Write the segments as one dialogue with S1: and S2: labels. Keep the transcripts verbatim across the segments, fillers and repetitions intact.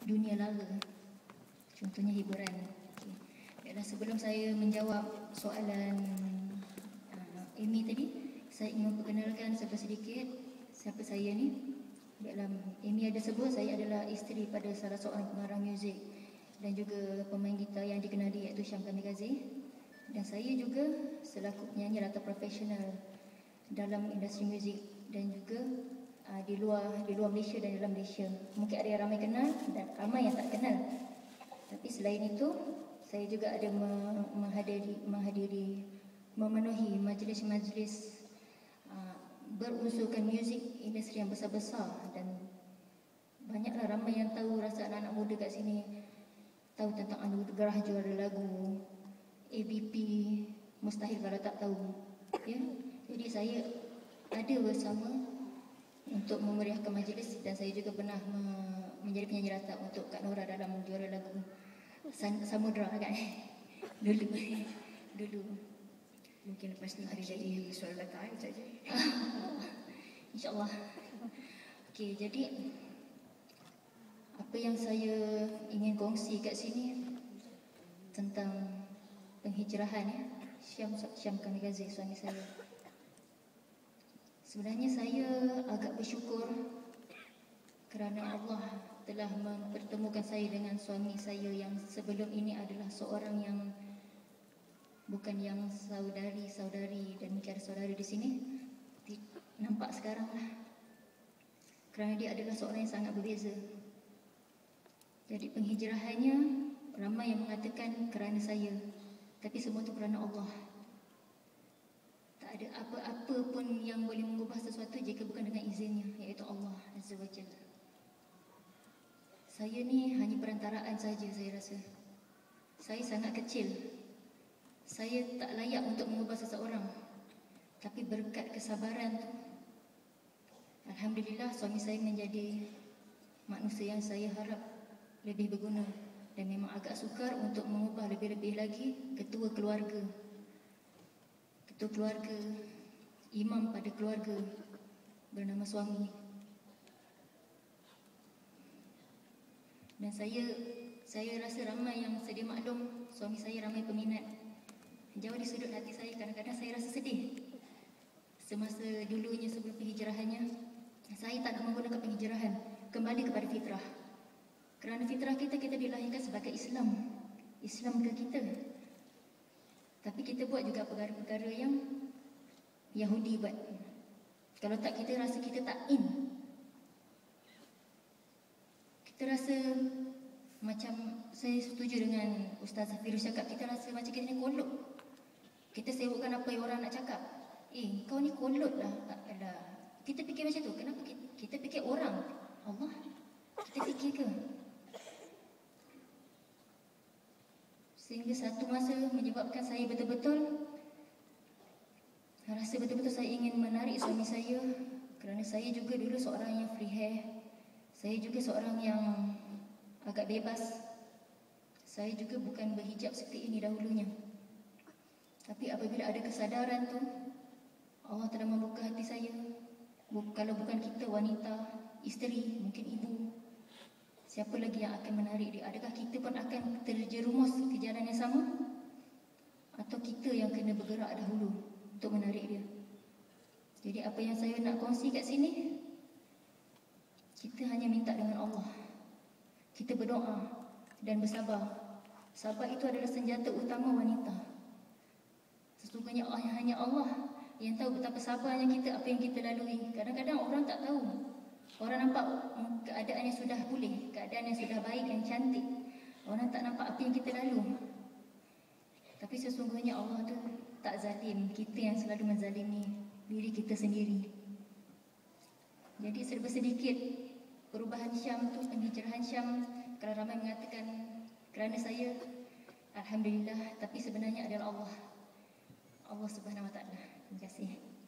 S1: dunia lara, contohnya hiburan. Okay. Baiklah, sebelum saya menjawab soalan uh, Amy tadi, saya ingin memperkenalkan sedikit siapa saya ni. Baiklah, Amy ada sebut saya adalah isteri pada salah seorang pengarah muzik dan juga pemain gitar yang dikenali iaitu Syam Kamikaze. Dan saya juga selaku penyanyi latar profesional dalam industri muzik dan juga uh, di luar di luar Malaysia dan dalam Malaysia. Mungkin ada yang ramai kenal dan ramai yang tak kenal. Tapi selain itu, saya juga ada menghadiri menghadiri memenuhi majlis-majlis uh, berunsurkan muzik industri yang besar-besar, dan banyaklah ramai yang tahu, rasa anak-anak muda kat sini tahu tentang anugerah juara lagu A B P, mustahil kalau tak tahu, ya. Jadi saya ada bersama untuk memeriahkan majlis, dan saya juga pernah me- menjadi penyanyi latar untuk Kak Nora dalam juara lagu San- Samudra kan. Dulu dulu
S2: Mungkin lepas ni boleh jadi suara latar saja.
S1: InsyaAllah. Okey, jadi apa yang saya ingin kongsi kat sini tentang penghijrahan, ya, Syam Syam Kamikaze, suami saya. Sebenarnya saya agak bersyukur kerana Allah telah mempertemukan saya dengan suami saya yang sebelum ini adalah seorang yang bukan yang saudari-saudari, dan mungkin ada saudari di sini nampak sekarang lah, kerana dia adalah seorang yang sangat berbeza. Jadi penghijrahannya ramai yang mengatakan kerana saya, tapi semua itu kerana Allah. Tak ada apa-apa pun yang boleh mengubah sesuatu jika bukan dengan izinnya, iaitu Allah Azza wa Jalla. Saya ni hanya perantaraan saja, saya rasa. Saya sangat kecil. Saya tak layak untuk mengubah seseorang. Tapi berkat kesabaran tu, alhamdulillah, suami saya menjadi manusia yang saya harap lebih berguna, dan memang agak sukar untuk mengubah lebih-lebih lagi ketua keluarga. Ketua keluarga, imam pada keluarga bernama suami. Dan saya saya rasa ramai yang sedia maklum, suami saya ramai peminat. Jauh di sudut hati saya, kadang-kadang saya rasa sedih. Semasa dulunya sebelum penghijrahannya, saya tak nak menggunakan penghijrahan, kembali kepada fitrah. Kerana fitrah kita, kita dilahirkan sebagai Islam. Islam ke kita. Tapi kita buat juga perkara-perkara yang Yahudi buat. Kalau tak, kita rasa kita tak in. Kita rasa macam, saya setuju dengan Ustaz Firuz cakap, kita rasa macam kita ni kolot. Kita sibukkan apa yang orang nak cakap. Eh, kau ni kolot lah. Alah. Kita fikir macam tu. Kenapa kita, kita fikir orang? Allah, kita fikir ke? Sehingga satu masa menyebabkan saya betul-betul rasa betul-betul saya ingin menarik suami saya, kerana saya juga dulu seorang yang free hair. Saya juga seorang yang agak bebas. Saya juga bukan berhijab seperti ini dahulunya. Tapi apabila ada kesadaran tu, Allah telah membuka hati saya. Kalau bukan kita wanita, isteri, mungkin ibu, siapa lagi yang akan menarik dia? Adakah kita pun akan terjerumus ke jalan yang sama? Atau kita yang kena bergerak dahulu untuk menarik dia? Jadi apa yang saya nak kongsi kat sini, kita hanya minta dengan Allah. Kita berdoa dan bersabar. Sabar itu adalah senjata utama wanita. Sesungguhnya hanya Allah yang tahu betapa sabarnya kita, apa yang kita lalui. Kadang-kadang orang tak tahu. Orang nampak keadaan yang sudah pulih, keadaan yang sudah baik, yang cantik. Orang tak nampak apa yang kita lalu. Tapi sesungguhnya Allah tu tak zalim. Kita yang selalu menzalimi diri kita sendiri. Jadi serba sedikit perubahan Syam tu, penghijrahan Syam, kalau ramai mengatakan kerana saya, alhamdulillah, tapi sebenarnya adalah Allah. Allah Subhanahu Wa Taala. Terima kasih.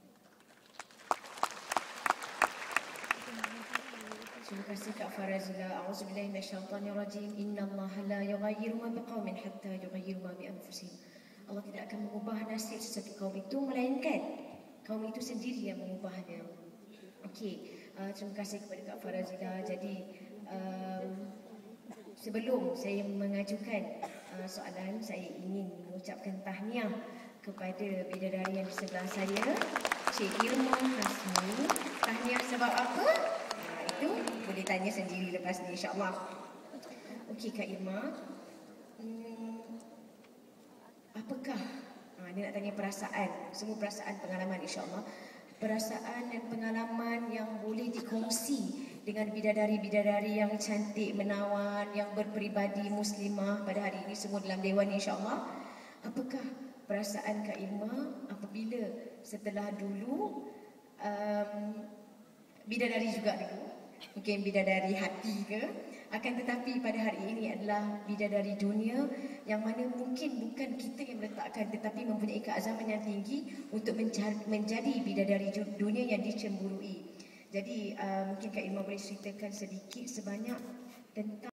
S2: Terima kasih Kak Farazila. A'udzubillahi minasyaitonirrajim. Innallaha la yughayyiru ma biqaumin hatta yughayyiru ma bi anfusihim. Allah tidak akan mengubah nasib sesuatu kaum itu, melainkan kaum itu sendiri yang mengubahnya. Okey, uh, terima kasih kepada Kak Farazila. Jadi um, sebelum saya mengajukan uh, soalan, saya ingin mengucapkan tahniah kepada bidadari yang di sebelah saya, Cik Irma Hasmi. Tahniah sebab apa? Uh, itu boleh tanya sendiri lepas ni, insya-Allah. Okey Kak Irma, hmm, apakah, uh, dia nak tanya perasaan, semua perasaan, pengalaman, insya-Allah. Perasaan dan pengalaman yang boleh dikongsi dengan bidadari-bidadari yang cantik, menawan, yang berperibadi muslimah pada hari ini semua dalam dewan insya-Allah. Apakah perasaan Kak Irma apabila setelah dulu um, bidadari juga dulu, mungkin bidadari hati ke, akan tetapi pada hari ini adalah bidadari dunia yang mana mungkin bukan kita yang meletakkan tetapi mempunyai keazaman yang tinggi untuk menjadi bidadari dunia yang dicemburui. Jadi uh, mungkin Kak Irma boleh ceritakan sedikit sebanyak tentang